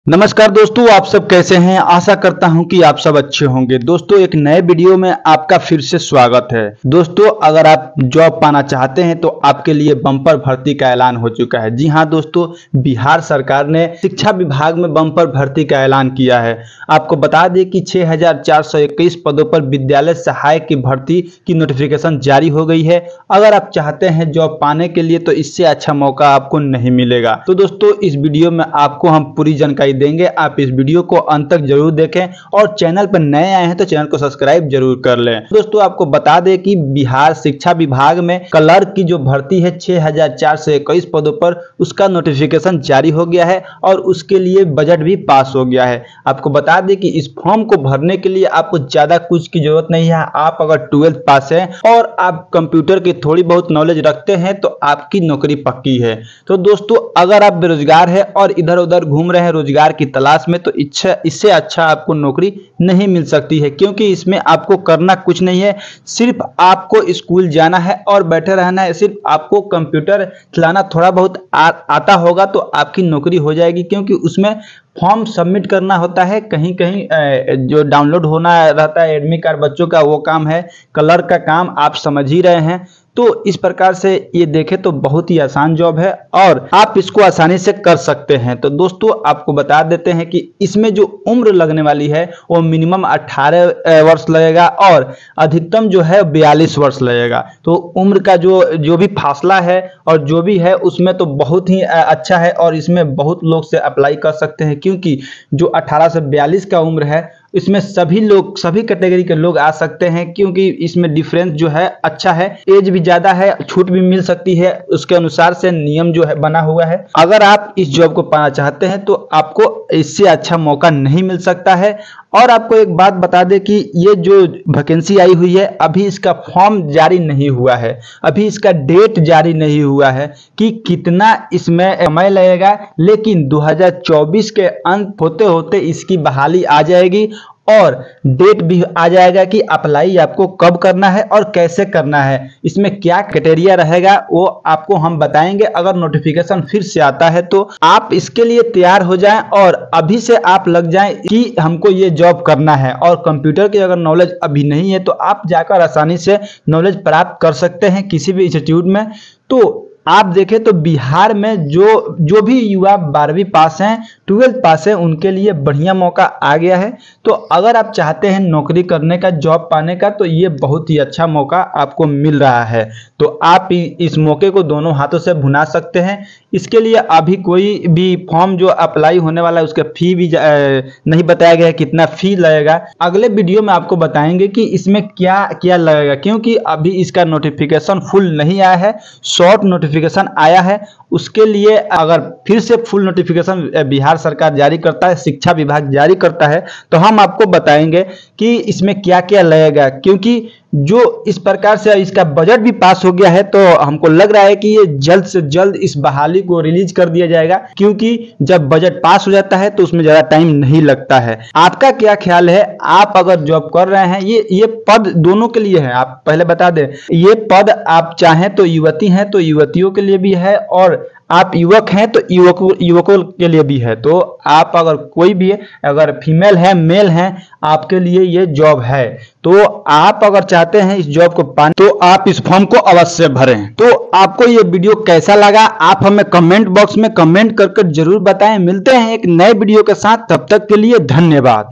नमस्कार दोस्तों, आप सब कैसे हैं। आशा करता हूं कि आप सब अच्छे होंगे। दोस्तों, एक नए वीडियो में आपका फिर से स्वागत है। दोस्तों, अगर आप जॉब पाना चाहते हैं तो आपके लिए बम्पर भर्ती का ऐलान हो चुका है। जी हां दोस्तों, बिहार सरकार ने शिक्षा विभाग में बम्पर भर्ती का ऐलान किया है। आपको बता दें कि 6421 पदों पर विद्यालय सहायक की भर्ती की नोटिफिकेशन जारी हो गई है। अगर आप चाहते हैं जॉब पाने के लिए तो इससे अच्छा मौका आपको नहीं मिलेगा। तो दोस्तों, इस वीडियो में आपको हम पूरी जानकारी देंगे। आप इस वीडियो को अंत तक जरूर देखें और चैनल पर नए आए हैं तो चैनल को सब्सक्राइब जरूर कर लें। दोस्तों, आपको बता दें कि बिहार शिक्षा विभाग में क्लर्क की जो भर्ती है 6421 पदों पर, उसका नोटिफिकेशन जारी हो गया है और उसके लिए बजट भी पास हो गया है। आपको बता दें कि इस फॉर्म को भरने के लिए आपको ज्यादा कुछ की जरूरत नहीं है। आप अगर 12th पास हैं और आप कंप्यूटर की थोड़ी बहुत नॉलेज रखते हैं तो आपकी नौकरी पक्की है। तो दोस्तों, अगर आप बेरोजगार हैं और इधर उधर घूम रहे हैं रोजगार की तलाश में, तो इससे अच्छा आपको नौकरी नहीं मिल सकती है, क्योंकि इसमें आपको करना कुछ नहीं है। सिर्फ आपको स्कूल जाना है और बैठे रहना है। सिर्फ आपको कंप्यूटर चलाना थोड़ा बहुत आता होगा तो आपकी नौकरी हो जाएगी, क्योंकि उसमें फॉर्म सबमिट करना होता है। कहीं कहीं जो डाउनलोड होना रहता है एडमिट कार्ड बच्चों का, वो काम है। क्लर्क का काम आप समझ ही रहे हैं। तो इस प्रकार से ये देखें तो बहुत ही आसान जॉब है और आप इसको आसानी से कर सकते हैं। तो दोस्तों, आपको बता देते हैं कि इसमें जो उम्र लगने वाली है वो मिनिमम 18 वर्ष लगेगा और अधिकतम जो है 42 वर्ष लगेगा। तो उम्र का जो भी फासला है और जो भी है उसमें तो बहुत ही अच्छा है और इसमें बहुत लोग से अप्लाई कर सकते हैं, क्योंकि जो 18 से 42 का उम्र है इसमें सभी कैटेगरी के लोग आ सकते हैं, क्योंकि इसमें डिफरेंस जो है अच्छा है। एज भी ज्यादा है, छूट भी मिल सकती है, उसके अनुसार से नियम जो है बना हुआ है। अगर आप इस जॉब को पाना चाहते हैं तो आपको इससे अच्छा मौका नहीं मिल सकता है। और आपको एक बात बता दें कि ये जो वैकेंसी आई हुई है, अभी इसका फॉर्म जारी नहीं हुआ है, अभी इसका डेट जारी नहीं हुआ है कि कितना इसमें समय लगेगा। लेकिन 2024 के अंत होते होते इसकी बहाली आ जाएगी और डेट भी आ जाएगा कि अप्लाई आपको कब करना है और कैसे करना है, इसमें क्या क्राइटेरिया रहेगा वो आपको हम बताएंगे। अगर नोटिफिकेशन फिर से आता है तो आप इसके लिए तैयार हो जाएं और अभी से आप लग जाएं कि हमको ये जॉब करना है। और कंप्यूटर की अगर नॉलेज अभी नहीं है तो आप जाकर आसानी से नॉलेज प्राप्त कर सकते हैं किसी भी इंस्टीट्यूट में। तो आप देखें तो बिहार में जो भी युवा 12वीं पास हैं, 12th पास हैं, उनके लिए बढ़िया मौका आ गया है। तो अगर आप चाहते हैं नौकरी करने का, जॉब पाने का, तो ये बहुत ही अच्छा मौका आपको मिल रहा है। तो आप इस मौके को दोनों हाथों से भुना सकते हैं। इसके लिए अभी कोई भी फॉर्म जो अप्लाई होने वाला है उसका फी भी नहीं बताया गया है, कितना फी लगेगा। अगले वीडियो में आपको बताएंगे कि इसमें क्या क्या लगेगा, क्योंकि अभी इसका नोटिफिकेशन फुल नहीं आया है, शॉर्ट नोटिफिकेशन आया है। उसके लिए अगर फिर से फुल नोटिफिकेशन बिहार सरकार जारी करता है, शिक्षा विभाग जारी करता है, तो हम आपको बताएंगे कि इसमें क्या क्या लगेगा। क्योंकि जो इस प्रकार से इसका बजट भी पास हो गया है तो हमको लग रहा है कि ये जल्द से जल्द इस बहाली को रिलीज कर दिया जाएगा, क्योंकि जब बजट पास हो जाता है तो उसमें ज्यादा टाइम नहीं लगता है। आपका क्या ख्याल है? आप अगर जॉब कर रहे हैं, ये पद दोनों के लिए है। आप पहले बता दें, ये पद आप चाहें तो युवती हैं तो युवतियों के लिए भी है और आप युवक हैं तो युवकों के लिए भी है। तो आप अगर कोई भी है, अगर फीमेल है मेल हैं, आपके लिए ये जॉब है। तो आप अगर चाहते हैं इस जॉब को पाने तो आप इस फॉर्म को अवश्य भरें। तो आपको ये वीडियो कैसा लगा आप हमें कमेंट बॉक्स में कमेंट कर जरूर बताएं। मिलते हैं एक नए वीडियो के साथ, तब तक के लिए धन्यवाद।